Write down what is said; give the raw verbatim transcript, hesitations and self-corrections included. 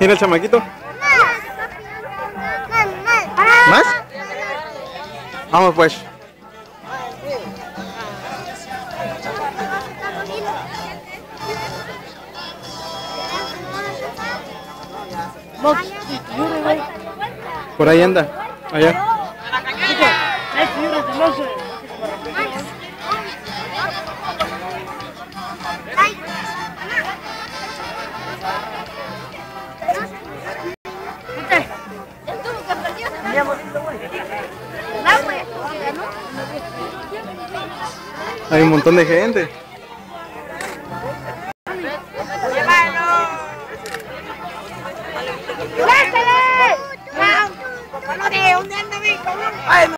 Mira el chamaquito. ¿Más? Vamos pues. Por ahí anda. Allá. Hay un montón de gente. ¡Llévalo!